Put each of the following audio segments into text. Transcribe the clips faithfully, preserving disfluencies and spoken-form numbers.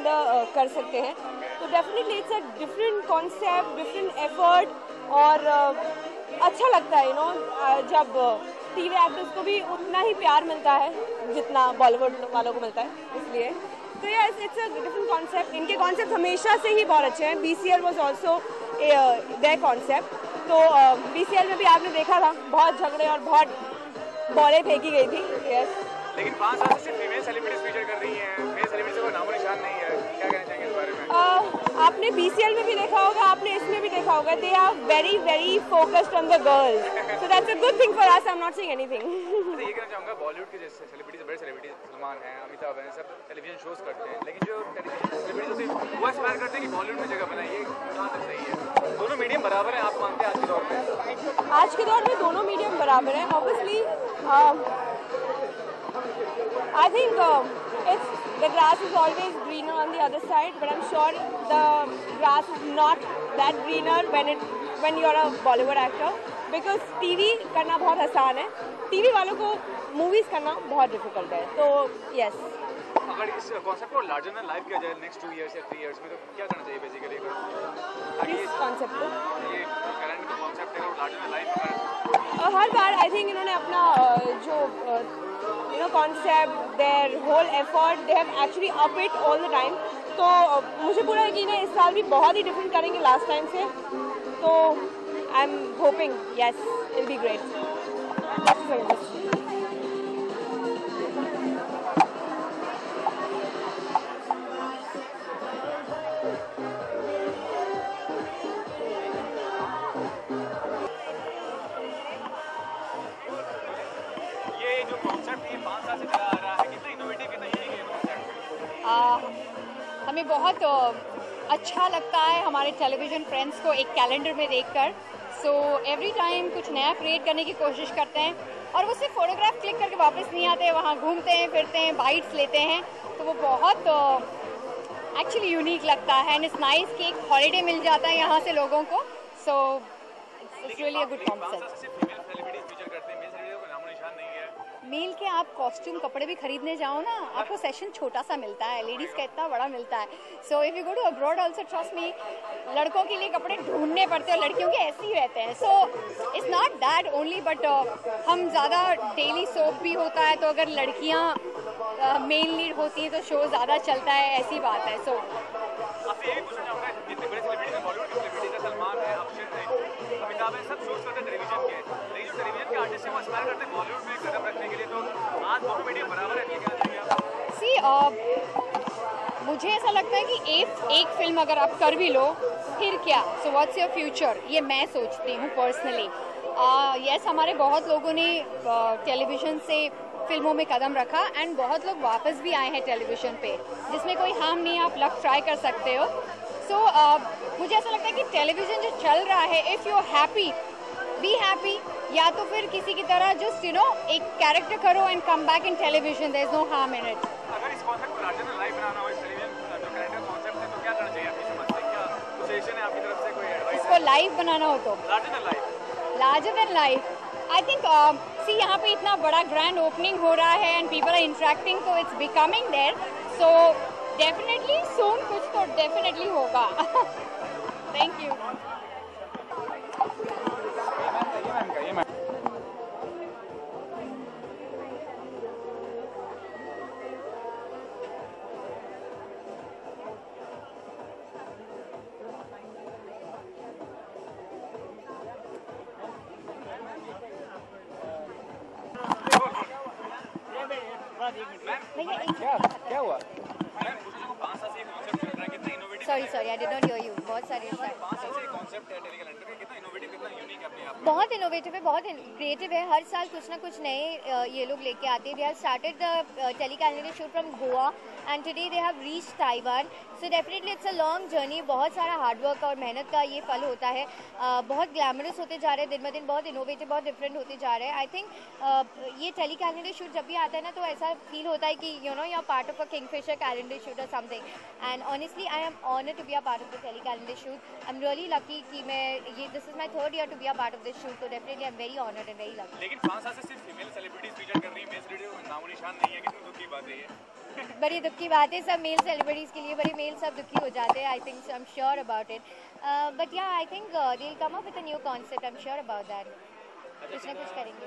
अंदर कर सकते हैं। तो definitely it's a different concept, different effort और अच्छा लगता है यू नो जब टीवी एक्टर्स को भी उतना ही प्यार मिलता है जितना बॉलीवुड वालों को मिलता है, इसलिए तो yes it's a different concept. इनके कॉन्सेप्ट हमेशा से ही बहुत अच्छे हैं। B C L was also their concept. तो बी सी एल में भी आपने देखा था बहुत झगड़े और बहुत बॉलें फेंकी गई थी। यस लेकिन पाँच साल से फीमेल सेलिब्रिटीज फीचर कर रही हैं, मेल सेलिब्रिटी को नामो निशान नहीं है, क्या कहना चाहेंगे इस बारे में? uh, आपने बी सी एल में भी देखा होगा, आपने इसमें भी देखा होगा, they are very very focused on the girls, so that's a good thing for us. I am not saying anything. ये कहना चाहूँगा बॉलीवुड के जैसे सेलिब्रिटीज, बड़े सेलिब्रिटीज सलमान हैं, अमिताभ हैं, सब टेलीविजन शोज करते हैं, लेकिन जो टेलीविजन सेलिब्रिटीज होते हैं वो एस्पायर करते हैं कि बॉलीवुड में जगह बनाइए, कहाँ तक सही है? दोनों मीडियम बराबर हैं, आप मानते हैं आज के दौर में? आज के दौर में दोनों मीडियम बराबर हैं। Obviously I think uh, it's the grass is always greener on the other side, but I'm sure the grass is not that greener when it when you're a Bollywood actor, because T V करना बहुत आसान है, T V वालों को movies करना बहुत difficult है। तो yes। अगर इस कॉन्सेप्ट को लार्जर देन लाइफ किया जाए नेक्स्ट टू इयर्स या थ्री इयर्स में, तो क्या करना चाहिए बेसिकली? इस कॉन्सेप्ट को ये करंट का कॉन्सेप्ट है लार्जर देन लाइफ, हर बार आई थिंक इन्होंने अपना जो you know concept, their whole effort, they have actually up it all the time. तो मुझे पूरा यकीन है इस साल भी बहुत ही डिफरेंट करेंगे लास्ट टाइम से। तो I am hoping yes it will be great. हमें बहुत अच्छा लगता है हमारे टेलीविज़न फ्रेंड्स को एक कैलेंडर में देखकर। सो एवरी टाइम कुछ नया क्रिएट करने की कोशिश करते हैं, और वो सिर्फ फोटोग्राफ क्लिक करके वापस नहीं आते, वहाँ घूमते हैं, फिरते हैं, बाइट्स लेते हैं। तो वो बहुत एक्चुअली यूनिक लगता है, एंड इट्स नाइस कि एक हॉलीडे मिल जाता है यहाँ से लोगों को। So it's really a good concept. Male के आप कॉस्ट्यूम कपड़े भी खरीदने जाओ ना, आपको सेशन छोटा सा मिलता है, लेडीज़ का इतना बड़ा मिलता है। So if you go to abroad also trust me, लड़कों के लिए कपड़े ढूंढने पड़ते हैं, लड़कियों के ऐसे ही रहते हैं। So it's not that only, but हम ज़्यादा डेली सोप भी होता है, तो अगर लड़कियाँ मेन लीड होती हैं तो शो ज़्यादा चलता है, ऐसी बात है। सो आपसे ये भी पूछना चाहूँगा, जितने बड़े सेलिब्रिटीज हैं, बॉलीवुड के सेलिब्रिटीज हैं, सलमान है, अक्षर है, अमिताभ है, सब शोज करते हैं टेलीविजन के, लेकिन जो टेलीविजन के आर्टिस्ट हैं वो एस्पायर करते हैं बॉलीवुड में कदम रखने के लिए। तो आज दोनों मीडियम बराबर है, क्या चाहिए आप? सी uh, मुझे ऐसा लगता है कि एक एक फिल्म अगर आप कर भी लो फिर क्या, सो व्हाट्स योर फ्यूचर, ये मैं सोचती हूँ पर्सनली। यस, हमारे बहुत लोगों ने टेलीविज़न uh, से फिल्मों में कदम रखा, एंड बहुत लोग वापस भी आए हैं टेलीविज़न पे, जिसमें कोई हार्म नहीं, आप लक ट्राई कर सकते हो। सो so, uh, मुझे ऐसा लगता है कि टेलीविज़न जो चल रहा है, if you are happy be happy, या तो फिर किसी की तरह जस्ट यू नो एक कैरेक्टर करो and come back in television, there is no harm in it. अगर इस कॉन्सेप्ट को लार्जर देन लाइफ बनाना हो, इस टेलीविज़न जो कैरेक्टर कॉन्सेप्ट है, तो क्या करना चाहिए आपकी समझ से? क्या सजेशन है आपकी तरफ से, कोई एडवाइस? इसको लाइव बनाना हो तो larger than life, larger than life I think see यहाँ पे इतना बड़ा ग्रैंड ओपनिंग हो रहा है एंड पीपल आर इंटरेक्टिंग, तो it's becoming there. So definitely soon कुछ तो डेफिनेटली होगा। Thank you. क्या क्या हुआ? Sorry sorry I did not hear you. बहुत सारे कॉन्सेप्ट है टेली कैलेंडर का, कितना इनोवेटिव, कितना यूनिक है अपने आप में? बहुत इनोवेटिव है, बहुत क्रिएटिव है। हर साल कुछ ना कुछ नए ये लोग लेके आते हैं। We have started the tele calendar show from Goa and today they have reach Taiwan. So definitely it's a long journey, बहुत सारा हार्डवर्क और मेहनत का ये फल होता है। uh, बहुत ग्लैमरस होते जा रहे हैं दिन ब दिन, बहुत इनोवेटिव, बहुत डिफरेंट होते जा रहे हैं। आई थिंक uh, ये टेली कैलेंडर शूट जब भी आता है ना, तो ऐसा फील होता है कि you know you are part of a Kingfisher calendar shoot और something, and honestly I am honoured to be a part of the tele calendar shoot. I am really lucky कि मैं ये this is my third year to be a part of this shoot, तो definitely I am very honoured and very lucky. लेकिन पाँच साल से सिर्फ female celebrities feature कर रही है, मेल सेलिब्रिटी नामो निशान नहीं है, कितनी दुख की बात है ये। बड़ी दुख की बात है, सब मेल सेलिब्रिटीज के लिए बड़े मेल सब दुखी हो जाते हैं. I think I am sure about it. But yeah I think they will come up with a new concept. I am sure about that. कुछ ना कुछ करेंगे.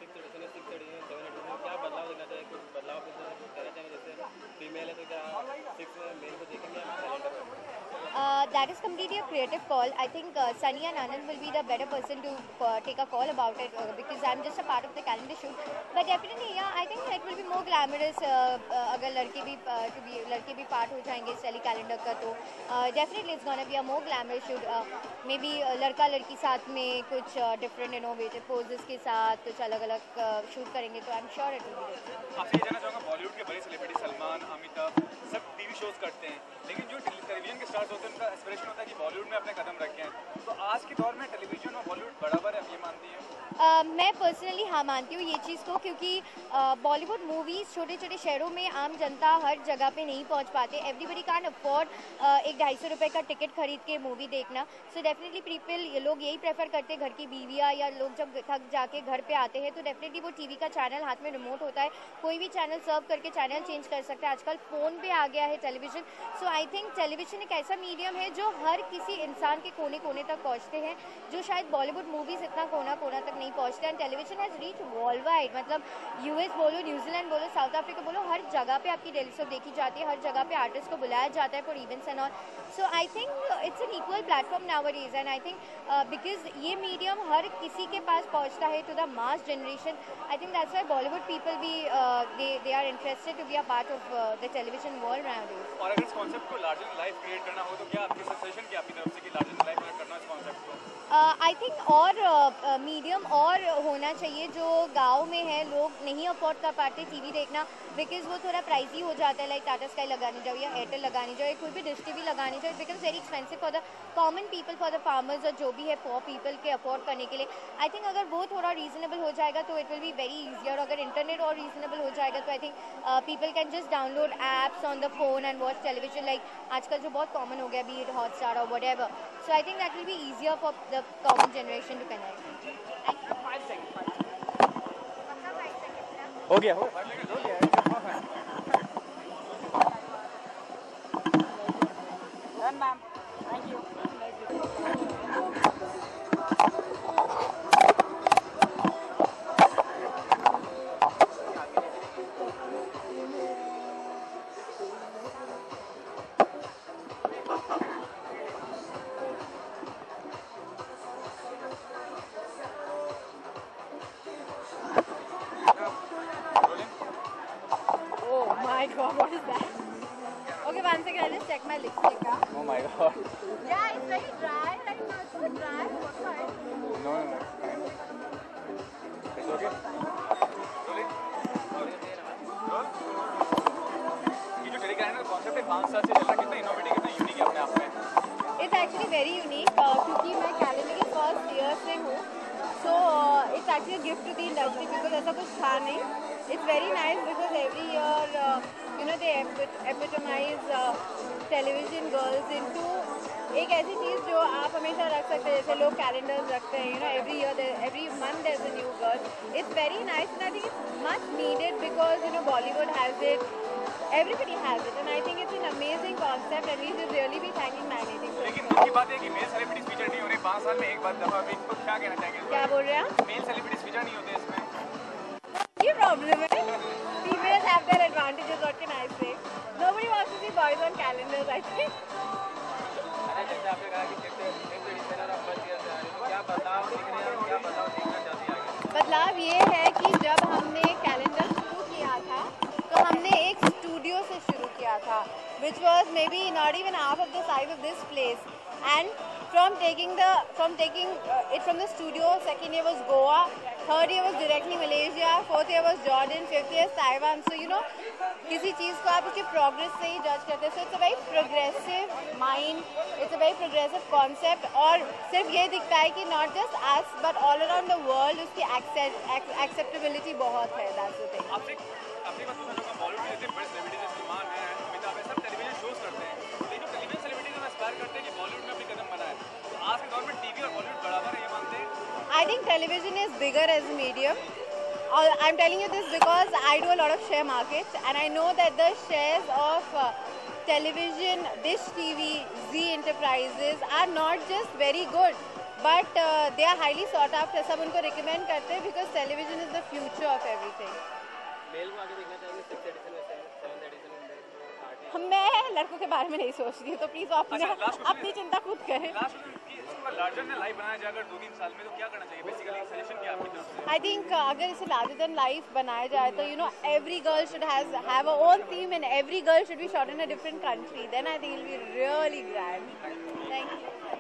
क्या बदलाव देखना चाहिए? कुछ बदलाव कहना चाहिए, जैसे फीमेल है तो क्या सिक्स मेल को देखेंगे कैलेंडर में? Uh, that is completely a creative call. I think uh, Sunny and Anand will be the better person to uh, take a call about it uh, because I'm just a part of the calendar shoot. But definitely, yeah, I think it will be more glamorous. Uh, uh, अगर लड़के भी uh, to be लड़के भी part हो जाएंगे इस tele calendar का तो uh, definitely it's gonna be a more glamorous shoot. Uh, maybe uh, लड़का लड़की साथ में कुछ uh, different innovative poses के साथ कुछ अलग अलग शूट करेंगे तो I'm sure it will be good. आपसे ये जानना चाहूँगा, बॉलीवुड के बड़े सेलिब्रिटी सलमान, अमिताभ सब टीवी शोज करते हैं, लेकिन जो टेलीविजन के स्टार्स होते हैं उनका एस्पिरेशन होता है कि बॉलीवुड में अपने कदम रखें. तो आज के दौर में टेलीविजन और बॉलीवुड बराबर है, आप ये मानती हैं? Uh, मैं पर्सनली हाँ मानती हूँ ये चीज़ को, क्योंकि बॉलीवुड uh, मूवीज़ छोटे छोटे शहरों में आम जनता हर जगह पे नहीं पहुँच पाते. एवरीबडी कैन अफोर्ड एक ढाई सौ रुपये का टिकट खरीद के मूवी देखना. सो डेफिनेटली पीपल ये लोग यही प्रेफर करते हैं. घर की बीवियाँ या लोग जब थक जाके घर पे आते हैं तो डेफिनेटली वो टीवी का चैनल हाथ में रिमोट होता है, कोई भी चैनल सर्व करके चैनल चेंज कर सकता है. आजकल फ़ोन पे आ गया है television. So I think television एक ऐसा मीडियम है जो हर किसी इंसान के कोने कोने तक पहुँचते हैं, जो शायद बॉलीवुड मूवीज़ इतना कोना कोना तक नहीं पहुँचते. And television has reach world wide. मतलब यूएस बोलो, न्यूजीलैंड बोलो, साउथ अफ्रीका बोलो, हर जगह पे आपकी डेली सोप देखी जाती है. हर जगह पे आर्टिस्ट को बुलाया जाता है for events and all. So I think it's an equal platform nowadays. And I think because ये मीडियम हर किसी के पास पहुंचता है to the mass generation. I think that's why Bollywood people भी they they are interested to be a part of the television world nowadays. और अगर इस कॉन्सेप्ट को लार्जर देन लाइफ क्रिएट करना हो तो क्या आपकी सजेशन क्या आपकी तरफ से कि लार्जर देन लाइफ क्रिएट करना इस कॉन्सेप्ट को? आई uh, थिंक और मीडियम uh, और होना चाहिए. जो गांव में है लोग नहीं अफोर्ड कर पाते टीवी देखना बिकॉज वो थोड़ा प्राइसी हो जाता है. लाइक टाटा स्काई लगानी जाओ या एयरटेल लगानी जाओ या कोई भी डिश टीवी लगानी जाओ, it becomes very expensive for the common people, for the farmers और जो भी है पॉर पीपल के अफोर्ड करने के लिए. आई थिंक अगर वो थोड़ा रीजनेबल हो जाएगा तो it will be very easier. अगर इंटरनेट और रीजनेबल हो जाएगा तो I think people can just download apps on the phone and watch television. Like आजकल जो बहुत कॉमन हो गया, बी इट हॉटस्टार और whatever. So I think that will be easier for the common generation to connect. हो गया हो Done, ma'am. Thank you. Oh my God, what is that? Okay, one second, I'll just check my lipstick. Huh? Oh my God. Yeah, it's very dry right now. It's so dry. What's fine? No, no, no. It's okay. Rolling. ये जो tele calendar concept है पाँच साल से चल रहा है, कितना इनोवेटिव, कितना यूनिक है अपने आप में? It's actually very unique uh, क्योंकि मैं कैलेंडर के फर्स्ट ईयर से हूँ. So uh, it's actually a gift to the industry because ऐसा कुछ था नहीं. It's very nice because every year uh, you know they epitomize uh, television girls into एक ऐसी चीज़ जो आप हमेशा रख सकते हैं. जैसे लोग कैलेंडर्स रखते हैं, you know every year every month there's a new girl. It's very nice and I think it's much needed because you know Bollywood has it, everybody has it, and I think it's an amazing concept and we should really be thanking Magnetic. लेकिन दुख की बात है कि mail celebrities feature नहीं हो रहे पाँच साल में एक बार दफा. भी तो क्या कहना चाहेंगे? क्या बोल रहे हैं? मेल सेलिब्रिटीज फीचर नहीं होते इसमें. ये प्रॉब्लम है. Females have their advantages. What can I say? Nobody wants to see boys on calendars. I think. जैसे आपने कहा कि क्या बदलाव दिख रहे हैं, क्या बदलाव देखना चाहते हैं आगे? बदलाव ये है कि जब हमने कैलेंडर शुरू किया था तो हमने एक स्टूडियो से शुरू किया था which was maybe not even half of the size of this place, and from taking the from taking uh, it from the studio, second year was Goa, third year was directly Malaysia, fourth year was Jordan, fifth year Taiwan. So you know किसी चीज़ को आप उसके progress से ही जज करते हैं. So it's a very progressive mind, it's a very progressive concept. और सिर्फ ये दिखता है कि not just us but all around the world उसकी एक्सेप्टेबिलिटी बहुत है. That's the thing. आपसे अपनी बात पूछना चाहूँगा, बॉलीवुड में जैसे बड़े सेलिब्रिटीज सलमान हैं, अमिताभ हैं, सब टेलीविजन शोज करते हैं, लेकिन जो टेलीविजन सेलिब्रिटीज में एस्पायर करते हैं कि बॉलीवुड में अपनी कदम बनाए, तो आज के दौर में टीवी और बॉलीवुड बराबर है, ये मानते हैं? I think television is bigger as a medium I'm telling you this because I do a lot of share markets, and I know that the shares of uh, television, Dish T V, Z Enterprises are not just very good, but uh, they are highly sought after. सब उनको recommend करते हैं because television is the future of everything. Male को आगे देखना चाहेंगे six edition में seventh edition में मैं लड़कों के बारे में नहीं सोच रही हूँ, तो प्लीज अपनी अपनी चिंता खुद करें. लार्जर देन लाइफ बनाया जाए अगर दो तीन साल में तो क्या करना चाहिए? बेसिकली सजेशन क्या आपकी तरफ से? आई थिंक अगर इसे लार्जर देन लाइफ बनाया जाए तो you know every girl should have have a own theme and every girl should be shot in a different country, then I think it will be really grand. Thank you.